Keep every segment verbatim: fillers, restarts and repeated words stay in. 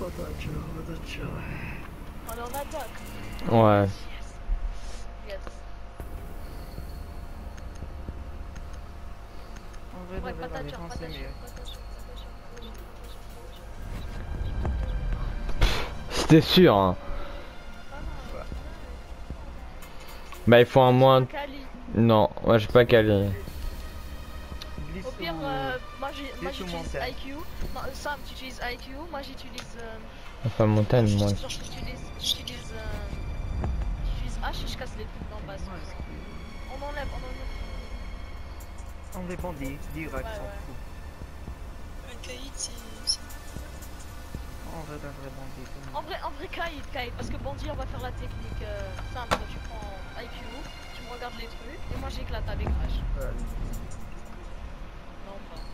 On est en attaque. Ouais. Yes. En vrai, Ouais, de vrai, pas la ta défense c'est mieux. C'était sûr, hein. Bah, il faut un moins. Non, moi j'ai pas calé. Glisse Au pire, ou... euh, moi j'ai- moi glisse ou j'utilise montagne. I Q. Non, Sam, tu utilises I Q. Moi j'utilise. Euh, Enfin, montagne, moi. genre, j'utilise. J'utilise. Euh, j'utilise H et je casse les trucs d'en bas. Moi, c'est ça. je- On enlève, on enlève. On est bandit, direct, Ouais, s'en ouais. fout. Un caïd, c'est. En vrai, d'un vrai bandit. tout le En monde. vrai, en vrai, Kaïd, Kaïd, parce que Bandit, on va faire la technique euh, simple. Tu prends I Q, tu me regardes les trucs, et moi j'éclate avec H. Ouais. Non, pas.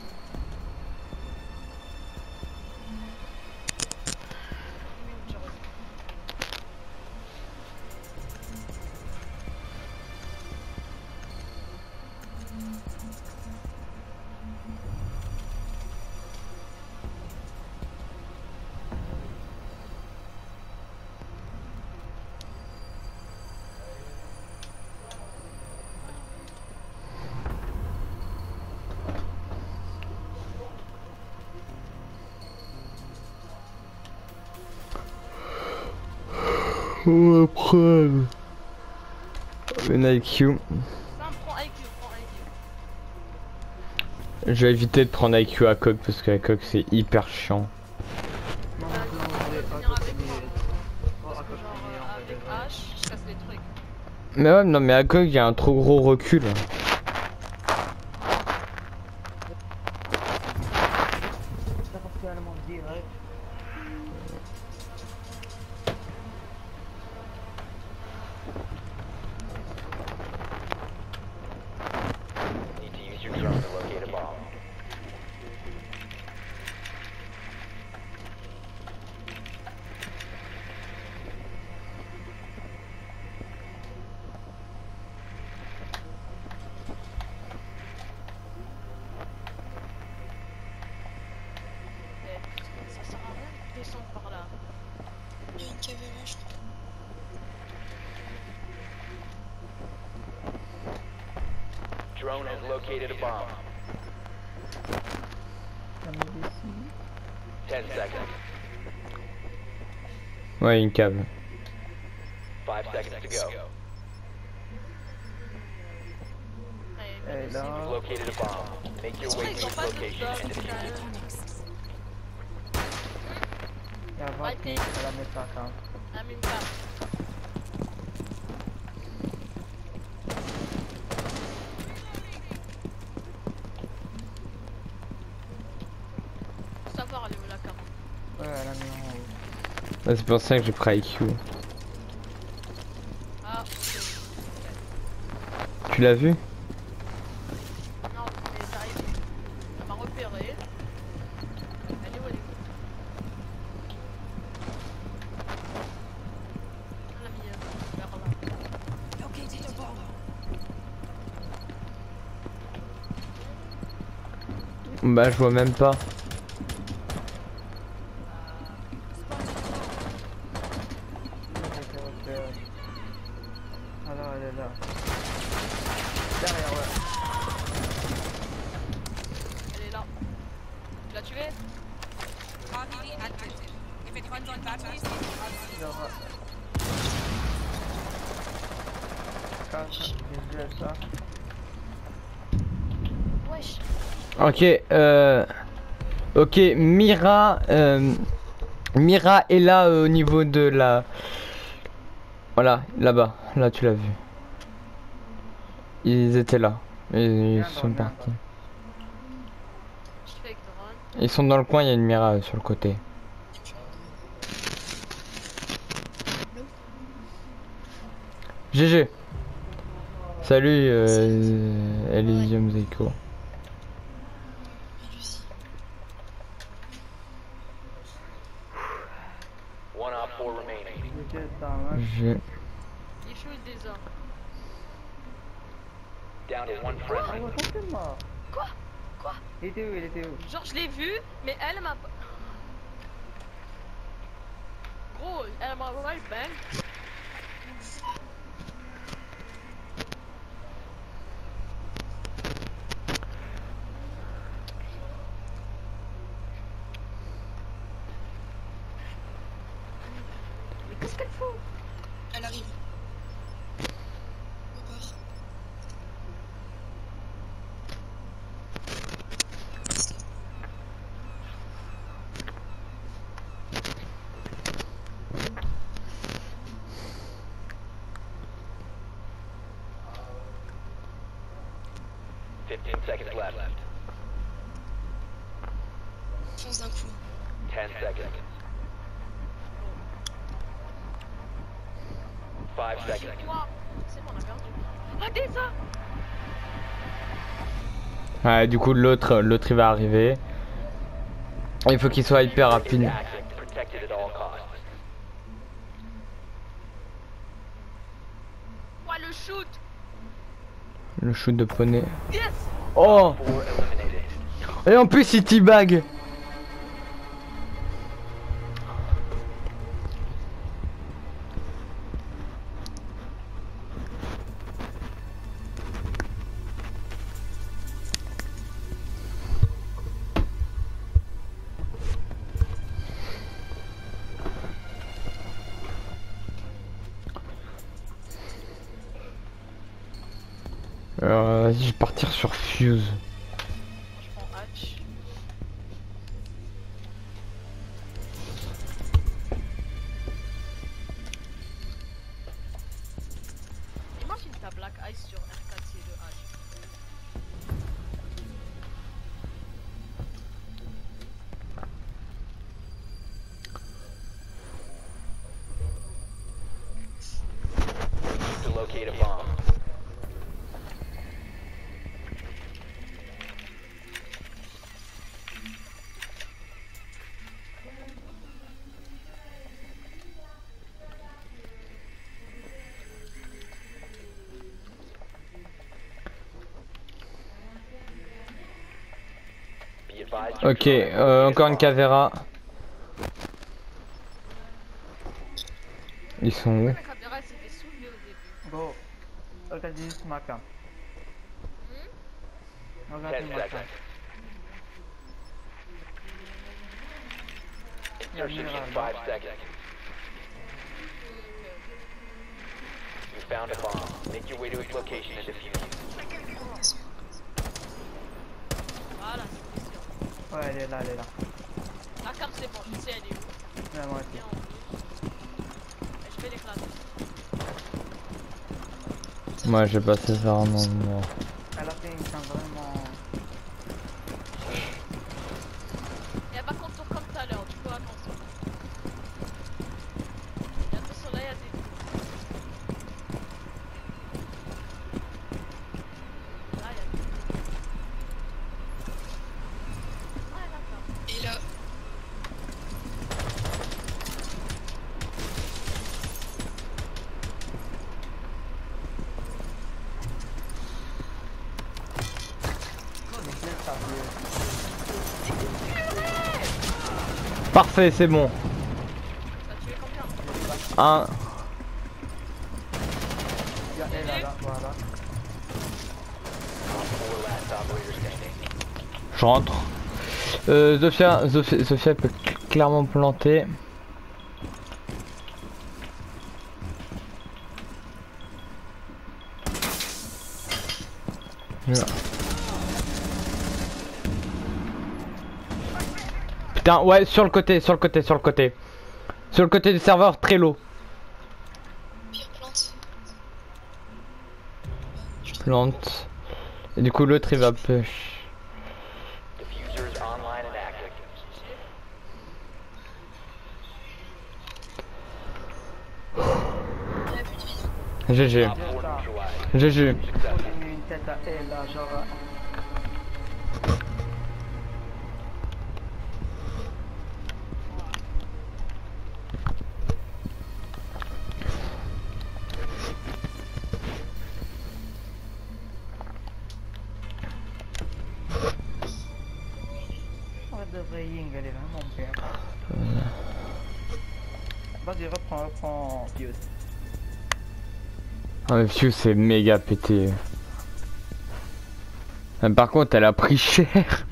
Oui, j'ai reçu. On va prendre une I Q. Sam, prends I Q, prends I Q. Je vais éviter de prendre I Q à coq parce qu'à coq c'est hyper chiant. Non, Bah, non, tu en peux vrai, venir à avec côté, moi. oh, Parce à que côté, genre, en euh, vrai, avec de vrai. H, je casse les trucs. Mais ouais, non, mais à coq il y a un trop gros recul. N'importe quel élément direct. Need to use your drone to locate a bomb. Eh, ça sert à rien de descendre par là. Il y a une caméra, je crois. Drone has located a bomb. Ça me dit ici. Ten seconds. Ouais, une cave. Five seconds to go. Ouais, Et mais là, You've located a bomb. Make your c'est way vrai, ils to ont its pas de location dog, and defuse quand it. même. il y a vingt Lightning. minutes à la mettre à quinze. Ah, même pas. Faut savoir aller où la carte. Ouais, elle a mis en haut. Ouais, c'est pour ça que j'ai pris I Q. Ah, ok. Tu l'as vu? Non, mais j'arrive. Elle m'a repéré. Elle est où, elle est où? Elle a mis euh, vers là. Bah, je vois même pas. Alors, elle est là. Derrière, ouais. Elle est là. Tu l'as tué? Genre, quatre, je laisse ça. Wesh. Ok, euh... Ok, Mira... Euh... Mira est là euh, au niveau de la... Voilà, là-bas. Là, tu l'as vu. Ils étaient là. Et ils Viens, sont viens, partis. Je fais avec drone. Ils sont dans le coin, il y a une Mira euh, sur le côté. G G. Salut, euh... Elysium Zeko. One op four remaining. Je jette ça, hein. Je... Il shoot des hommes. Down to one Ah friendly. ouais, ça c'est mort. Quoi? Quoi? Il était où, il était où? Genre, je l'ai vu, mais elle m'a pas. Ah ouais, il bang. Mais qu'est-ce qu'elle fout? Elle arrive. On part. fifteen seconds left. Fonce d'un coup. ten seconds. five seconds. Wow. C'est bon, on a perdu. Ah, des ça. Ouais, du coup, l'autre l'autre il va arriver. Il faut qu'il soit hyper rapide. Active, protected at all costs. Ouais, le shoot. Le shoot de poney. Yes. Oh! Four eliminated. Et en plus, il teabag. Euh, vas-y, je vais partir sur Fuse. Je prends Hatch. Imagine ta Black Ice sur R quatre C de Hatch. To locate a bomb. Be advised. Ok, euh, encore une Caveira. Ils sont où? La caméra elle s'est fait soulever au début. Go. Regarde juste ma cam. Regarde ten ma cam. seconds. Insertion in five seconds. You found a bomb. Make your way to its location and defuse it. Voilà, c'est sûr. Ouais, elle est là, elle est là. La cam c'est bon, je sais elle est où. Ouais, moi aussi. Viens en plus. Et je vais l'éclater. Moi, j'ai passé ça en moment. Elle a fait une cam vraiment. Et elle va contour comme tout à l'heure, du coup attention. Et attention là, il y a des... Là, il y a des... Ah, d'accord. Et là, Parfait, c'est bon. Ça a tué combien? Un. Il y a elle là, là, voilà. Four last operators standing. Je rentre. Euh, Zofia, Zofia, Zofia peut clairement planter. Là. Putain, ouais, sur le côté, sur le côté, sur le côté. Sur le côté du serveur, très low. pire plante. Plante. Et du coup, l'autre il va push. Diffusers online and active. Elle a plus de vie. G G. Op four neutralized. G G. Successful. J'ai mis une tête à elle là, genre. On devrait Ying, elle est vraiment bien. Va Vas-y, reprends, reprends Fuse. Ah, mais Fuse c'est méga pété. Ah, par contre, elle a pris cher.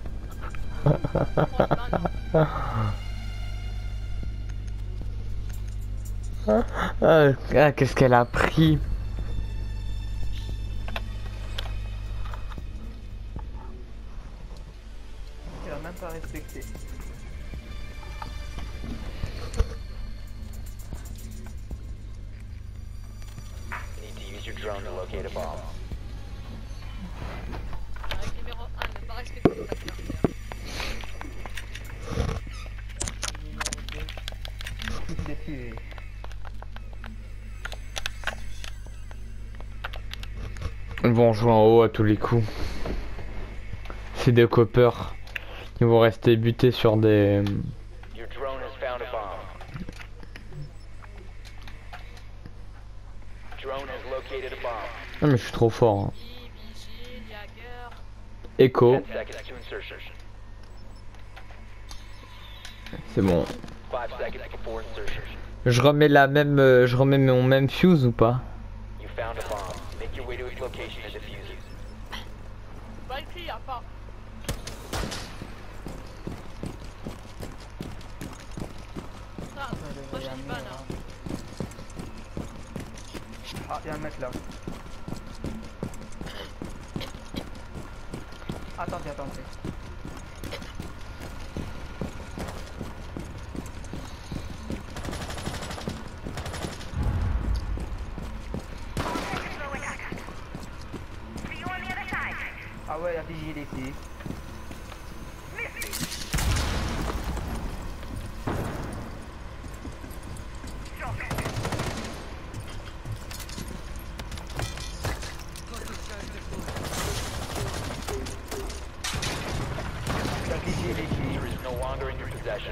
Ah, ah, qu'est-ce qu'elle a pris? Il a même pas respecté. Need to use your drone to locate a bomb. Règle numéro un, ne pas respecter les adversaires. Il s'est tué. Ils vont jouer en haut à tous les coups. C'est des coppers. Ils vont rester butés sur des... Your drone has found a bomb. Drone has located a bomb. Ah mais je suis trop fort. Hein. Vigile, Jagger. Echo, ten seconds to insertion. c'est bon. five seconds before insertion. Je remets la même... euh, je remets mon même fuse ou pas? You found a bomb. Make your way to its location and defuse it. Valkyrie, y'a pas. Ça, moi j'ai une balle hein. Ah, il y a un mec là. Attendez, attendez. Ah ouais, il y a vigile ici. Il y a vigile ici. User is no longer in your possession.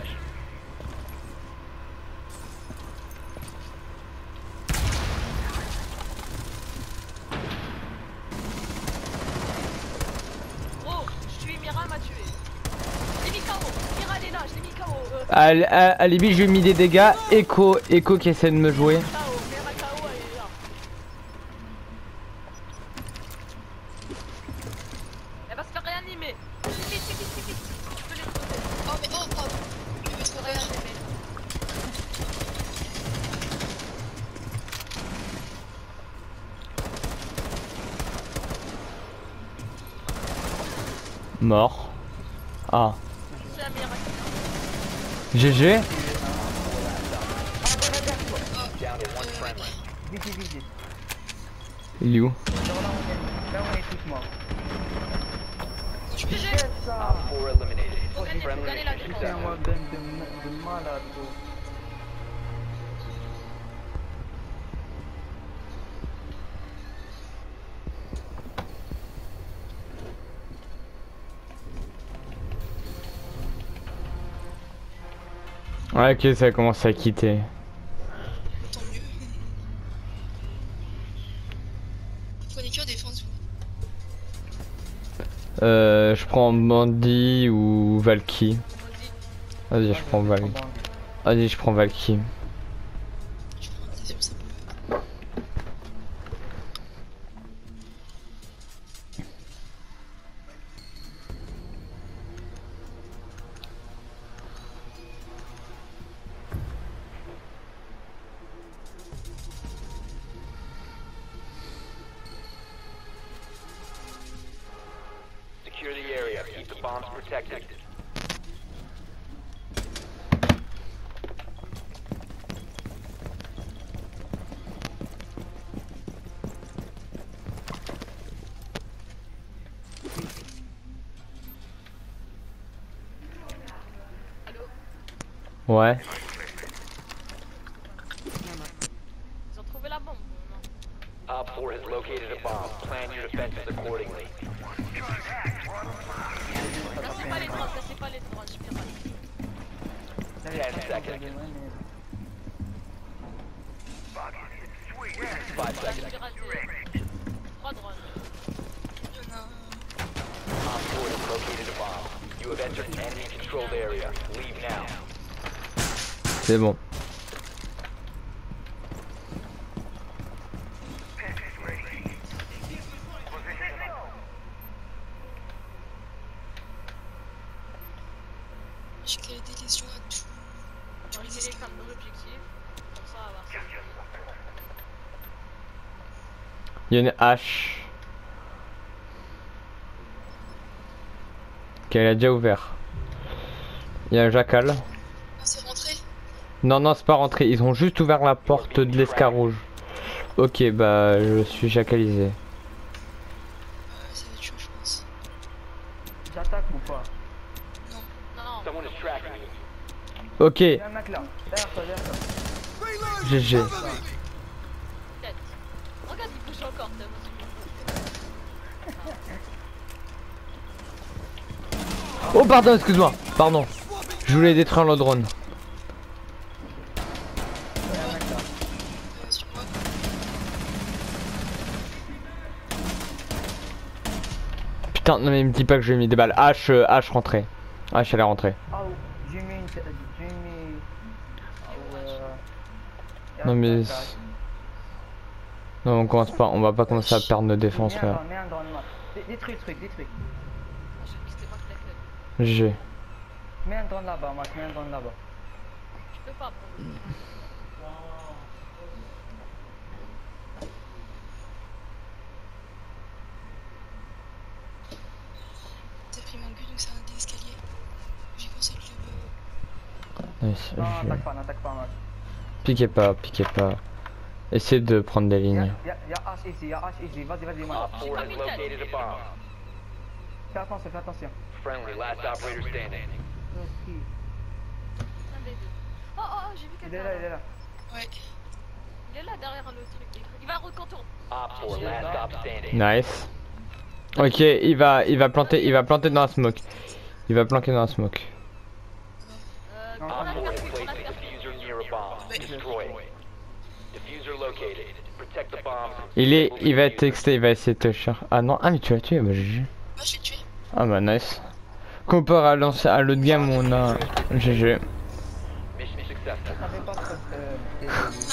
Gros, je tue Mira, m'a tué. Je l'ai mis K O. Mira, elle est là, je l'ai mis K O. Euh, Allez, Alibi, je lui ai mis des dégâts. Echo, Echo qui essaie de me jouer. K O, Mira K O, elle est là. Elle va se faire réanimer. Vite, vite, vite, vite, vite. Tu peux les sauver. Oh, mais oh, pardon. Je vais se faire réanimer. Réanimer. Mort. Ah. C'est la Mira qui G G. Down to one friendly. Vigile, vigile. Il est où? Là, on est, là, on est tous morts. Je peux C'est ça. Op four eliminated. Faut gagner, faut Friendly gagner la mission défense. C'est un successful. webden de, de malade, gros. Ouais, ok, ça commence à quitter. Tant mieux. Vous prenez que défense, vous. Euh, je prends Bandy ou Valky. Vas-y, je prends Valky. Vas-y, je prends Valky. Je prends un deuxième, ça peut. Secure the area. Keep the bombs protected. Ouais. Ils ont trouvé la bombe. Non. Op four has located a bomb. Plan your defenses accordingly. Cassez pas les drones, cassez pas les drones, je vais pas. Ten seconds. Five seconds. Trois drones. Il y en a un. Op four has located a bomb. You have entered an enemy controlled area. Leave now. C'est bon. Briser les femmes dans l'objectif. Comme ça, bah, c'est... Il y a une hache. Ok, elle a déjà ouvert. Il y a un jackal. Ah, c'est rentré. Non, non, c'est pas rentré. Ils ont juste ouvert la porte de l'escarrouge. Ok, bah, je suis jackalisé. Euh, ça va être chaud, je pense. J'attaque ou pas? Non, non. Someone is tracking you. Ok, Il y a un mec là. Derrière toi, derrière toi. G G. Tête. Regarde, il bouge encore, t'as vu. Oh, pardon, excuse-moi. Pardon. Je voulais détruire le drone. Il y a un mec là. Euh, sur moi. Putain, non, mais me dis pas que j'ai mis des balles. H, euh, H rentrée. H, elle est rentrée. Ah, oh, j'ai mis une. J'ai mis. Ah, ouais. Il y a Non, un mais. mec là. Non, on commence pas. On va pas commencer à perdre nos défenses Mets un là. drone, mets un drone, moi. Dé- Détruis le truc, détruis. Je c'était pas que la clé. G G. Mets un drone là-bas, Max, mets un drone là-bas. Je peux pas prendre. T'as pris mon but, donc c'est un des escaliers. J'ai pensé que le. Nice, Non, G G. n'attaque pas, n'attaque pas, Max. Piquez pas, piquez pas. Essayez de prendre des Il y a, lignes. il y a, il y a H ici, il y a H ici. Vas-y, vas-y, Max. Op four has located a bomb. Fais attention, fais attention. Friendly, last operator standing. Un des deux. Oh, oh, oh, j'ai vu Il quelqu'un. est là, il est là. Ouais. Il est là derrière le truc. Il va recontourner. Op four, last stop standing. Nice. Ok, il va, il va planter, il va planter dans la smoke. Il va planquer dans la smoke. Euh, Non, prends la Op four has carte, prends la placed a carte. diffuser near a bomb. Destroy it. Diffuser located. Protect the bomb. Il est, il va être texté, il va essayer de te chercher. Ah non, ah mais tu l'as tué, bah G G. Moi, je l'ai tué. Ah bah nice. Comparé à l'ancien- à l'autre game, on a G G. Mission successful. Je savais pas que c'était.